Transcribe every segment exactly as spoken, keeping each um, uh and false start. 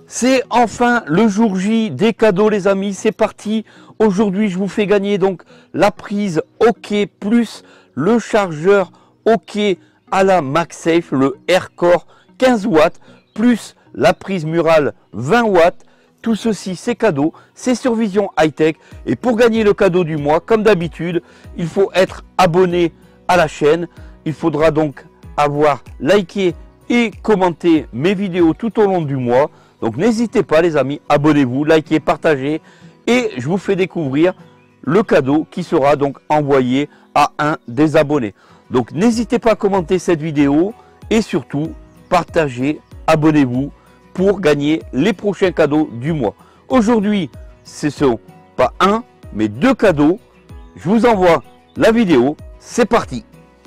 C'est enfin le jour J des cadeaux les amis, c'est parti. Aujourd'hui je vous fais gagner donc la prise OK plus le chargeur OK à la MagSafe, le Aircore quinze watts plus la prise murale vingt watts. Tout ceci c'est cadeau, c'est sur Vision Hightech. Et pour gagner le cadeau du mois, comme d'habitude, il faut être abonné à la chaîne. Il faudra donc avoir liké et commenté mes vidéos tout au long du mois. Donc n'hésitez pas les amis, abonnez-vous, likez, partagez et je vous fais découvrir le cadeau qui sera donc envoyé à un des abonnés. Donc n'hésitez pas à commenter cette vidéo et surtout partagez, abonnez-vous pour gagner les prochains cadeaux du mois. Aujourd'hui, ce sont pas un mais deux cadeaux. Je vous envoie la vidéo, c'est parti.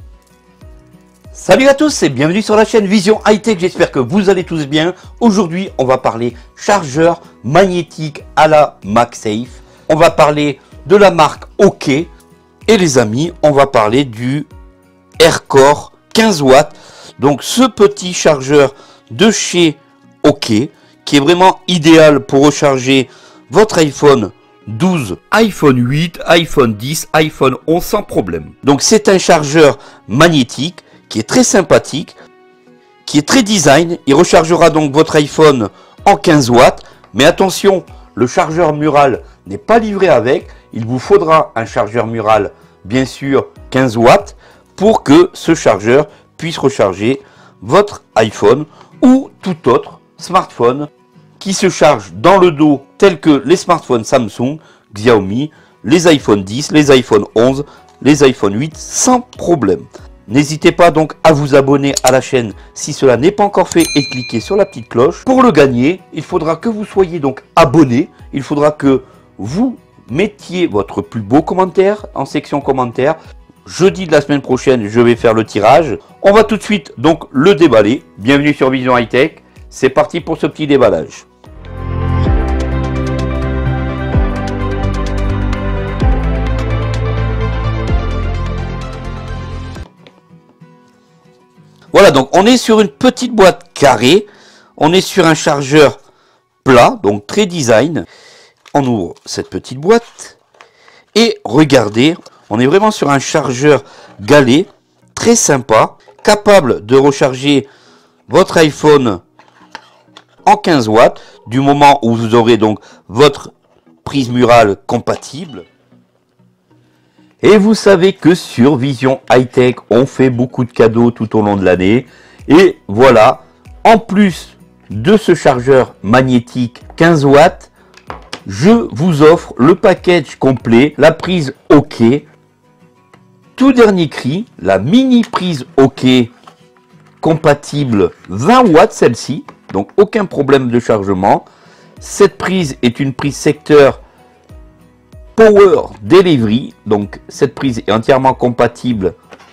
Salut à tous et bienvenue sur la chaîne Vision Hightech, j'espère que vous allez tous bien. Aujourd'hui, on va parler chargeur magnétique à la MagSafe. On va parler de la marque OK. Et les amis, on va parler du Aircore quinze watts. Donc ce petit chargeur de chez OK, qui est vraiment idéal pour recharger votre iPhone douze, iPhone huit, iPhone dix, iPhone onze sans problème. Donc c'est un chargeur magnétique qui est très sympathique, qui est très design. Il rechargera donc votre iPhone en quinze watts. Mais attention, le chargeur mural n'est pas livré avec. Il vous faudra un chargeur mural, bien sûr, quinze watts, pour que ce chargeur puisse recharger votre iPhone ou tout autre smartphone qui se charge dans le dos, tel que les smartphones Samsung, Xiaomi, les iPhone dix, les iPhone onze, les iPhone huit, sans problème. N'hésitez pas donc à vous abonner à la chaîne si cela n'est pas encore fait et cliquez sur la petite cloche. Pour le gagner, il faudra que vous soyez donc abonné. Il faudra que vous mettiez votre plus beau commentaire en section commentaires. Jeudi de la semaine prochaine, je vais faire le tirage. On va tout de suite donc le déballer. Bienvenue sur Vision Hightech. C'est parti pour ce petit déballage. Voilà, donc on est sur une petite boîte carrée, on est sur un chargeur plat, donc très design. On ouvre cette petite boîte et regardez, on est vraiment sur un chargeur galet, très sympa, capable de recharger votre iPhone en quinze watts, du moment où vous aurez donc votre prise murale compatible. Et vous savez que sur Vision Hightech, on fait beaucoup de cadeaux tout au long de l'année. Et voilà, en plus de ce chargeur magnétique quinze watts, je vous offre le package complet, la prise OK. Tout dernier cri, la mini prise OK compatible vingt watts celle-ci. Donc aucun problème de chargement. Cette prise est une prise secteur Power Delivery, donc cette prise est entièrement compatible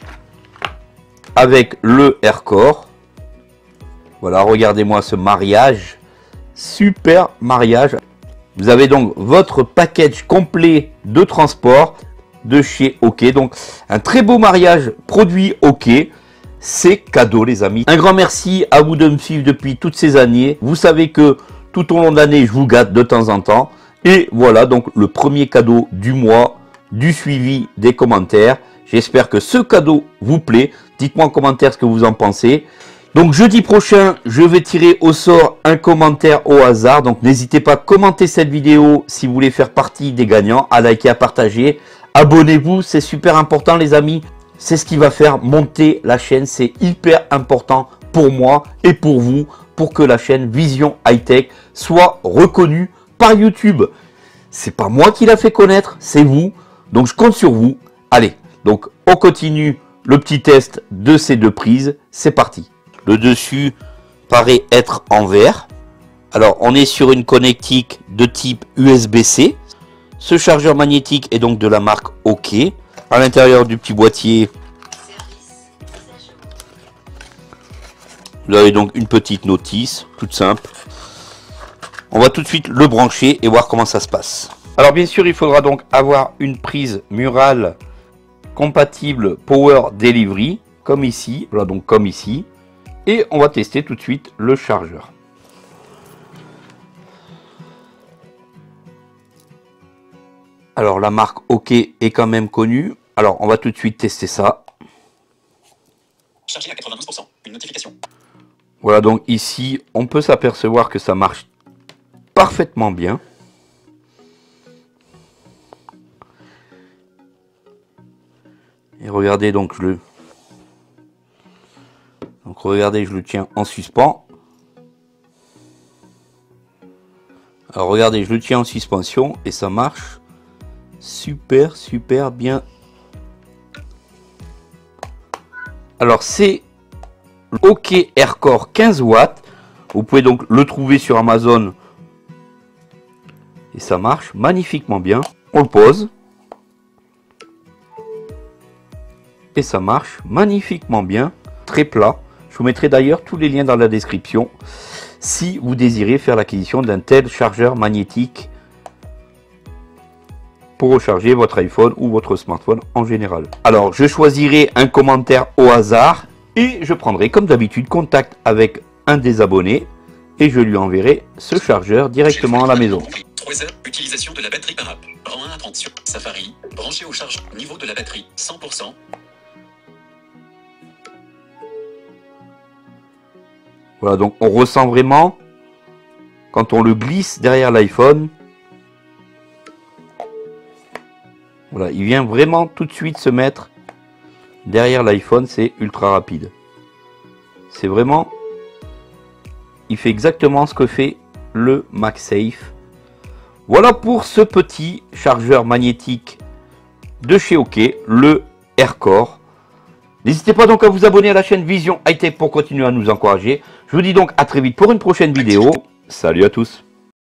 avec le Aircore. Voilà, regardez-moi ce mariage, super mariage. Vous avez donc votre package complet de transport de chez OK, donc un très beau mariage produit OK. C'est cadeau les amis. Un grand merci à vous de me suivre depuis toutes ces années. Vous savez que tout au long de l'année, je vous gâte de temps en temps. Et voilà donc le premier cadeau du mois, du suivi des commentaires. J'espère que ce cadeau vous plaît. Dites-moi en commentaire ce que vous en pensez. Donc jeudi prochain, je vais tirer au sort un commentaire au hasard. Donc n'hésitez pas à commenter cette vidéo si vous voulez faire partie des gagnants, à liker, à partager. Abonnez-vous, c'est super important les amis. C'est ce qui va faire monter la chaîne. C'est hyper important pour moi et pour vous, pour que la chaîne Vision Hightech soit reconnue par YouTube. C'est pas moi qui l'a fait connaître, c'est vous. Donc je compte sur vous. Allez, donc on continue le petit test de ces deux prises. C'est parti. Le dessus paraît être en verre. Alors on est sur une connectique de type U S B C. Ce chargeur magnétique est donc de la marque OK. À l'intérieur du petit boîtier, vous avez donc une petite notice, toute simple. On va tout de suite le brancher et voir comment ça se passe. Alors bien sûr, il faudra donc avoir une prise murale compatible Power Delivery, comme ici. Voilà, donc comme ici. Et on va tester tout de suite le chargeur. Alors la marque OK est quand même connue. Alors on va tout de suite tester ça. Chargé à quatre-vingt-douze pour cent. Une notification. Voilà, donc ici, on peut s'apercevoir que ça marche parfaitement bien. Et regardez, donc je le... Donc regardez, je le tiens en suspens. Alors regardez, je le tiens en suspension et ça marche super, super bien. Alors c'est OK Aircore quinze watts. Vous pouvez donc le trouver sur Amazon. Et ça marche magnifiquement bien. On le pose. Et ça marche magnifiquement bien. Très plat. Je vous mettrai d'ailleurs tous les liens dans la description. Si vous désirez faire l'acquisition d'un tel chargeur magnétique pour recharger votre iPhone ou votre smartphone en général. Alors je choisirai un commentaire au hasard. Et je prendrai comme d'habitude contact avec un des abonnés et je lui enverrai ce chargeur directement à la maison. trois heures. Utilisation de la batterie par app. Rang un à trente sur Safari. Branché aux charges. Niveau de la batterie cent pour cent. Voilà, donc on ressent vraiment quand on le glisse derrière l'iPhone. Voilà, il vient vraiment tout de suite se mettre derrière l'iPhone, c'est ultra rapide. C'est vraiment... Il fait exactement ce que fait le MagSafe. Voilà pour ce petit chargeur magnétique de chez OK, le Aircore. N'hésitez pas donc à vous abonner à la chaîne Vision High Tech pour continuer à nous encourager. Je vous dis donc à très vite pour une prochaine vidéo. Salut à tous.